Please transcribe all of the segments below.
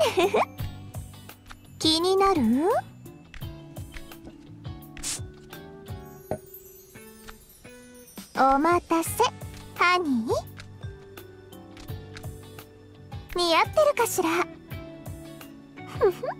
気になる？お待たせ、ハニー。似合ってるかしら？ふふ。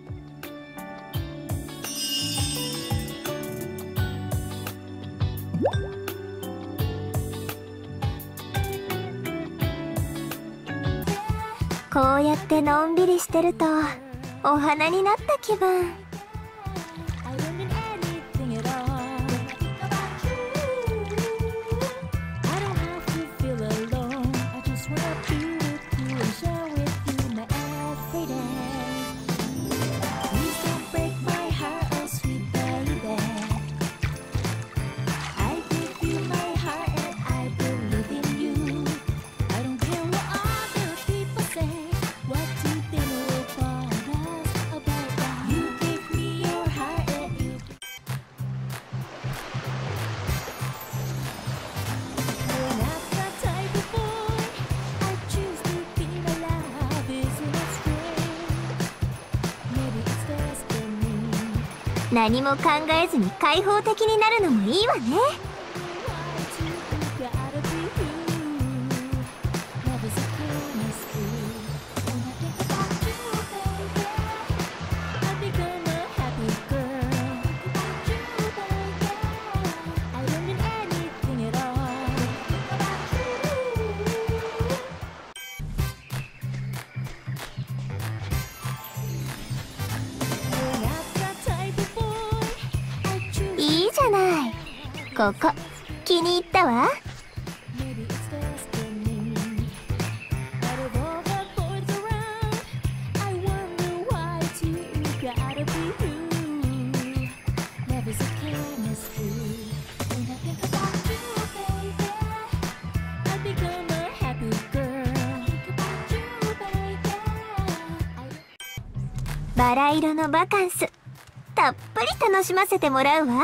こうやってのんびりしてるとお花になった気分。何も考えずに開放的になるのもいいわね。いいじゃない。ここ気に入ったわ。バラ色のバカンス、たっぷり楽しませてもらうわ。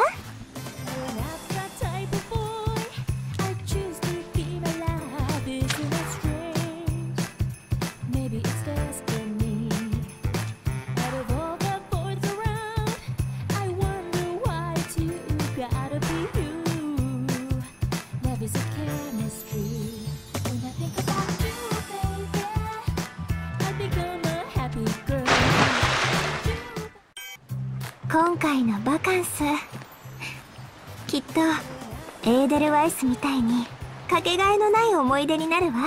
今回のバカンス、きっとエーデルワイスみたいにかけがえのない思い出になるわ。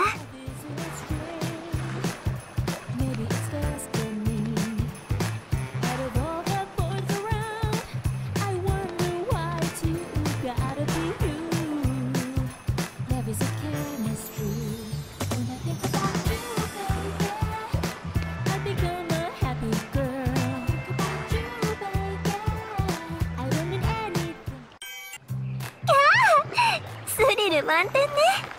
スリル満点ね。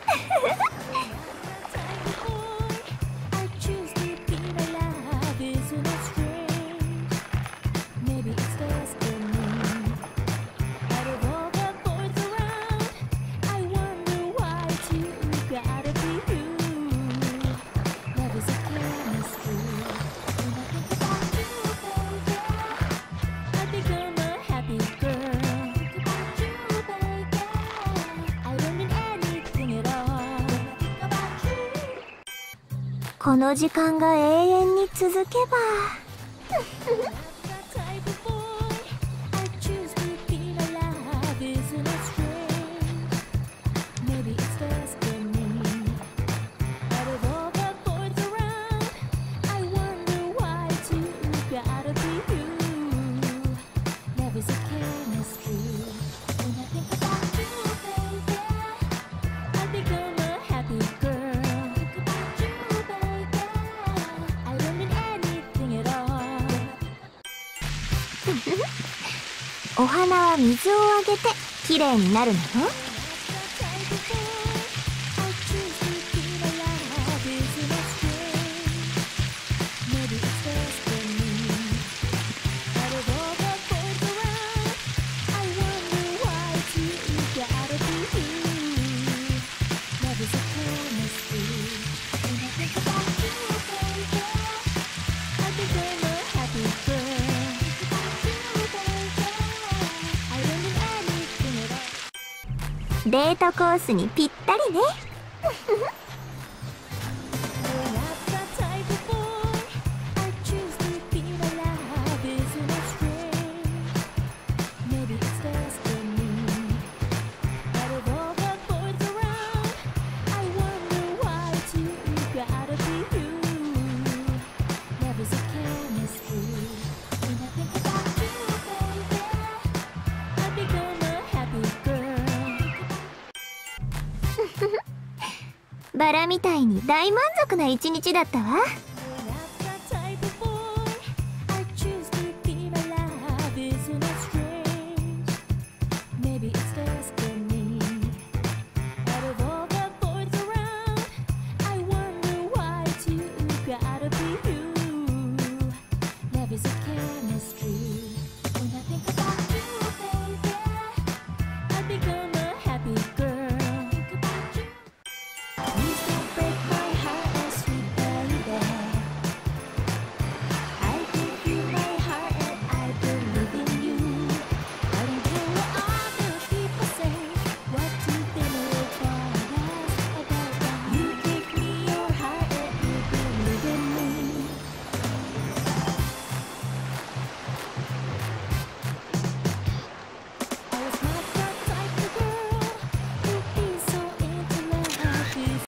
この時間が永遠に続けば。お花は水をあげてきれいになるのよ。 デートコースにぴったりね。バラみたいに大満足な一日だったわ。